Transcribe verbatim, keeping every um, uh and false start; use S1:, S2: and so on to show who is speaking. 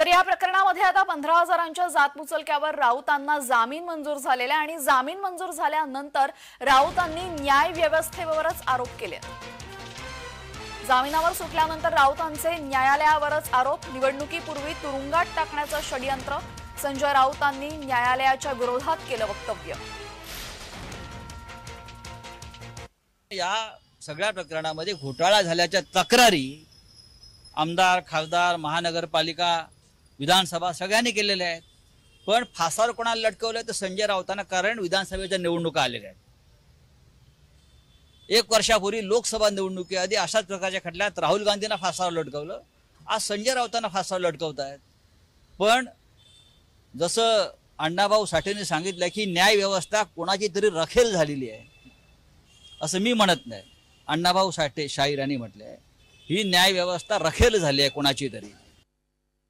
S1: तर या प्रकरणामध्ये आता पंधरा हजारांच्या जात मुचलक्यावर राऊतांना जामीन मंजूर झालेला आणि जामीन मंजूर झाल्यानंतर राऊतांनी न्याय व्यवस्थेवरच आरोप केले। जामिनावर सुटल्यानंतर राऊतांचे न्यायालयावरच आरोप। निवडणुकीपूर्वी तुरुंगात टाकण्याचं षडयंत्र, संजय राऊतांनी न्यायालयाच्या विरोधात केलं वक्तव्य।
S2: या सगळ्या प्रकरणामध्ये घोटाळा झाल्याच्या तक्रारी आमदार, खासदार, महानगरपालिका, विधानसभा सगळ्यांनी केलेल्या आहेत। पण फासावर कोणाला लटकवलं तर संजय राऊतांना, कारण विधानसभेच्या निवडणुका आलेल्या आहेत। एक वर्षापूर्वी लोकसभा निवडणुकीआधी अशाच प्रकारच्या खटल्यात राहुल गांधींना फासावर लटकवलं, आज संजय राऊतांना फासावर लटकवत आहेत। पण जसं अण्णाभाऊ साठेंनी सांगितलं की न्याय व्यवस्था कोणाची तरी रखेल झालेली आहे, असं मी म्हणत नाही, अण्णाभाऊ साठे शाहीरांनी म्हटलंय ही न्याय व्यवस्था रखेल झाली आहे कोणाची तरी।